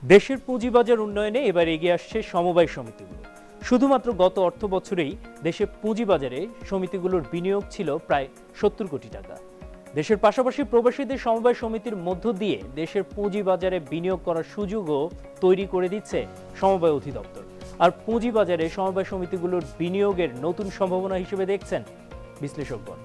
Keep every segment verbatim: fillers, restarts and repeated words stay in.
দেশের পুঁজিবাজার উন্নয়নে এবার এগিয়ে আসছে সমবায় সমিতিগুলো। শুধুমাত্র গত অর্থ বছরেই দেশে পুঁজিবাজারে সমিতিগুলোর বিনিয়োগ ছিল প্রায় সত্তর কোটি টাকা। দেশের পাশাপাশি প্রবাসীদের সমবায় সমিতির মধ্য দিয়ে দেশের পুঁজিবাজারে বিনিয়োগ করার সুযোগও তৈরি করে দিচ্ছে সমবায় অধিদপ্তর। আর পুঁজিবাজারে সমবায় সমিতিগুলোর বিনিয়োগের নতুন সম্ভাবনা হিসেবে দেখছেন বিশ্লেষকগণ।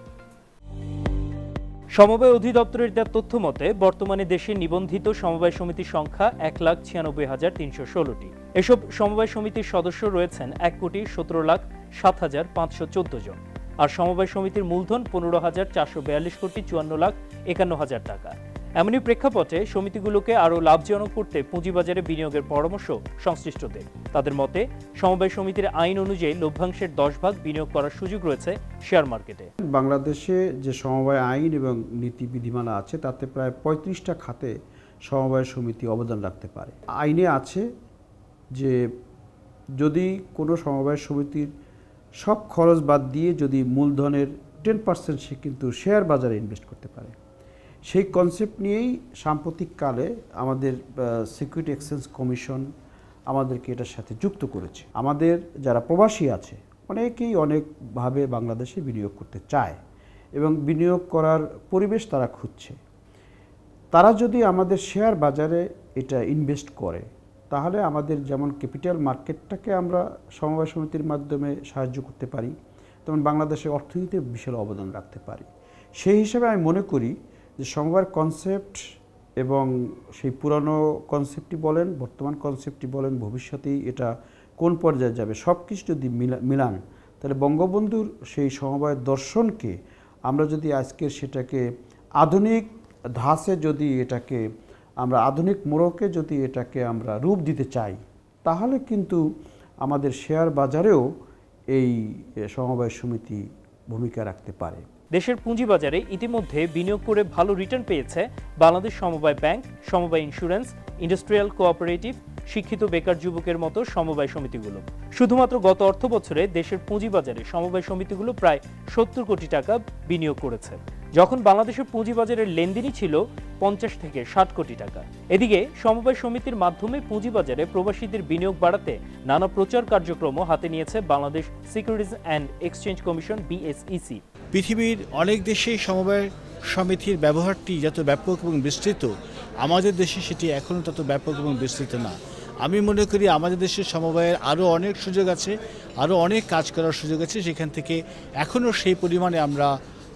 সমবায় অধিদপ্তরের দেওয়া তথ্য মতে বর্তমানে দেশে নিবন্ধিত সমবায় সমিতির সংখ্যা এক লাখ ছিয়ানব্বই হাজার তিনশো ষোলোটি। এসব সমবায় সমিতির সদস্য রয়েছেন এক কোটি সতেরো লাখ সাত হাজার পাঁচশো চোদ্দ জন। আর সমবায় সমিতির মূলধন পনেরো হাজার চারশো বিয়াল্লিশ কোটি চুয়ান্ন লাখ একান্ন হাজার টাকা। এমনই প্রেক্ষাপটে সমিতিগুলোকে আরও লাভজনক করতে পুঁজিবাজারে বিনিয়োগের পরামর্শ সংশ্লিষ্টদের। তাদের মতে সমবায় সমিতির আইন অনুযায়ী লভ্যাংশের দশ ভাগ বিনিয়োগ করার সুযোগ রয়েছে শেয়ার মার্কেটে। বাংলাদেশে যে সমবায় আইন এবং নীতি বিধিমালা আছে তাতে প্রায় পঁয়ত্রিশটা খাতে সমবায় সমিতি অবদান রাখতে পারে। আইনে আছে যে যদি কোনো সমবায় সমিতির সব খরচ বাদ দিয়ে যদি মূলধনের টেন পার্সেন্ট সে কিন্তু শেয়ার বাজারে ইনভেস্ট করতে পারে। সেই কনসেপ্ট নিয়েই সাম্প্রতিককালে আমাদের সিকিউরিটি এক্সচেঞ্জ কমিশন আমাদেরকে এটার সাথে যুক্ত করেছে। আমাদের যারা প্রবাসী আছে অনেকেই অনেকভাবে বাংলাদেশে বিনিয়োগ করতে চায় এবং বিনিয়োগ করার পরিবেশ তারা খুঁজছে। তারা যদি আমাদের শেয়ার বাজারে এটা ইনভেস্ট করে তাহলে আমাদের যেমন ক্যাপিটাল মার্কেটটাকে আমরা সমবায় সমিতির মাধ্যমে সাহায্য করতে পারি, তেমন বাংলাদেশের অর্থনীতিতে বিশাল অবদান রাখতে পারি। সেই হিসাবে আমি মনে করি যে সমবায়ের কনসেপ্ট এবং সেই পুরানো কনসেপ্টটি বলেন, বর্তমান কনসেপ্টটি বলেন, ভবিষ্যতেই এটা কোন পর্যায়ে যাবে সব কিছু যদি মিলান তাহলে বঙ্গবন্ধুর সেই সমবায় দর্শনকে আমরা যদি আজকের সেটাকে আধুনিক ধাঁচে যদি এটাকে আমরা আধুনিক মোড়কে যদি এটাকে আমরা রূপ দিতে চাই তাহলে কিন্তু আমাদের শেয়ার বাজারেও এই সমবায় সমিতি ভূমিকা রাখতে পারে। দেশের পুঁজিবাজারে ইতিমধ্যে বিনিয়োগ করে ভালো রিটার্ন পেয়েছে বাংলাদেশ সমবায় ব্যাংক, সমবায় ইন্স্যুরেন্স, ইন্ডাস্ট্রিয়াল কোঅপারেটিভ, শিক্ষিত বেকার যুবকের মতো সমবায় সমিতিগুলো। শুধুমাত্র গত অর্থ বছরে দেশের পুঁজিবাজারে সমবায় সমিতিগুলো প্রায় সত্তর কোটি টাকা বিনিয়োগ করেছে, যখন বাংলাদেশের পুঁজিবাজারের লেনদেনই ছিল পঞ্চাশ থেকে ষাট কোটি টাকা। এদিকে সমবায় সমিতির মাধ্যমে পুঁজিবাজারে প্রবাসীদের বিনিয়োগ বাড়াতে নানা প্রচার কার্যক্রমও হাতে নিয়েছে Bangladesh securities and exchange commission BSEC. পৃথিবীর অনেক দেশেই সমবায় সমিতির ব্যবহারটি যত ব্যাপক এবং বিস্তৃত, আমাদের দেশে সেটি এখনও তত ব্যাপক এবং বিস্তৃত না। আমি মনে করি আমাদের দেশের সমবায়ের আরও অনেক সুযোগ আছে, আরও অনেক কাজ করার সুযোগ আছে, সেখান থেকে এখনও সেই পরিমাণে আমরা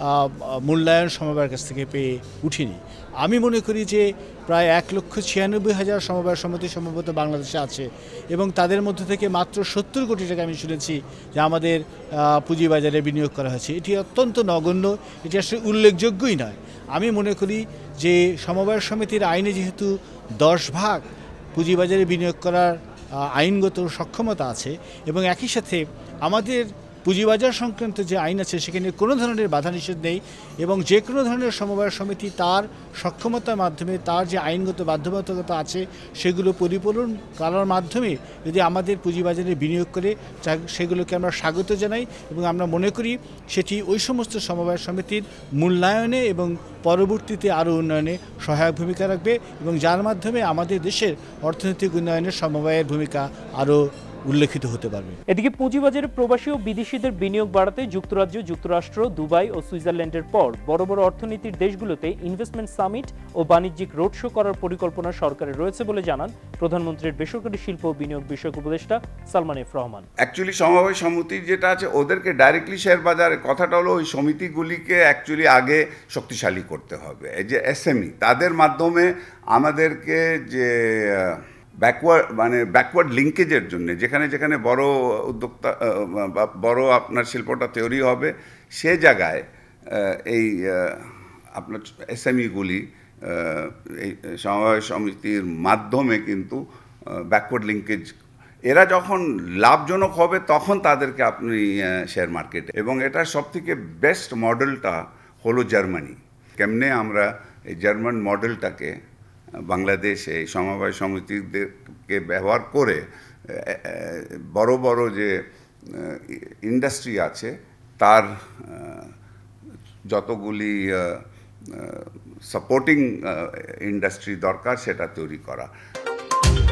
মূল্যায়ন সমবায়ের কাছ থেকে পেয়ে উঠিনি। আমি মনে করি যে প্রায় এক লক্ষ ছিয়ানব্বই হাজার সমবায় সমিতি সম্ভবত বাংলাদেশে আছে এবং তাদের মধ্যে থেকে মাত্র সত্তর কোটি টাকা আমি শুনেছি যে আমাদের পুঁজিবাজারে বিনিয়োগ করা হয়েছে। এটি অত্যন্ত নগণ্য, এটি আসলে উল্লেখযোগ্যই নয়। আমি মনে করি যে সমবায় সমিতির আইনে যেহেতু দশ ভাগ পুঁজিবাজারে বিনিয়োগ করার আইনগত সক্ষমতা আছে এবং একই সাথে আমাদের পুঁজিবাজার সংক্রান্ত যে আইন আছে সেখানে কোনো ধরনের বাধা নিষেধ নেই এবং যে কোনো ধরনের সমবায় সমিতি তার সক্ষমতার মাধ্যমে তার যে আইনগত বাধ্যবাধকতা আছে সেগুলো পরিপূরণ করার মাধ্যমে যদি আমাদের পুঁজিবাজারে বিনিয়োগ করে সেগুলোকে আমরা স্বাগত জানাই এবং আমরা মনে করি সেটি ওই সমস্ত সমবায় সমিতির মূল্যায়নে এবং পরবর্তীতে আরও উন্নয়নে সহায়ক ভূমিকা রাখবে এবং যার মাধ্যমে আমাদের দেশের অর্থনৈতিক উন্নয়নে সমবায়ের ভূমিকা আরও উল্লেখিত হতে পারবে। এদিকে পুঁজিবাজারে প্রবাসী ও বিদেশিদের বিনিয়োগ বাড়াতে যুক্তরাজ্য, যুক্তরাষ্ট্র, দুবাই ও সুইজারল্যান্ডের পর বড় বড় অর্থনীতির দেশগুলোতে ইনভেস্টমেন্ট সামিট ও বাণিজ্যিক রোড শো করার পরিকল্পনা সরকারের রয়েছে বলে জানান প্রধানমন্ত্রীর বেসরকারি শিল্প ও বিনিয়োগ বিষয়ক উপদেষ্টা সালমান এফ রহমান। অ্যাকচুয়ালি সমবায় সমিতি যেটা আছে ওদেরকে ডাইরেক্টলি শেয়ার বাজারে, কথাটা হলো ওই সমিতিগুলিকে অ্যাকচুয়ালি আগে শক্তিশালী করতে হবে। এই যে এসএমই তাদের মাধ্যমে আমাদেরকে যে ব্যাকওয়ার্ড মানে ব্যাকওয়ার্ড লিঙ্কেজের জন্য যেখানে যেখানে বড় উদ্যোক্তা বা বড় আপনার শিল্পটা তৈরি হবে সে জায়গায় এই আপনার এসএমইগুলি এই সমবায় সমিতির মাধ্যমে কিন্তু ব্যাকওয়ার্ড লিঙ্কেজ, এরা যখন লাভজনক হবে তখন তাদেরকে আপনি শেয়ার মার্কেটে, এবং এটার সবথেকে বেস্ট মডেলটা হলো জার্মানি। কেমনে আমরা এই জার্মান মডেলটাকে বাংলাদেশে এই সমবায় সমিতিদেরকে ব্যবহার করে বড় বড় যে ইন্ডাস্ট্রি আছে তার যতগুলি সাপোর্টিং ইন্ডাস্ট্রি দরকার সেটা তৈরি করা।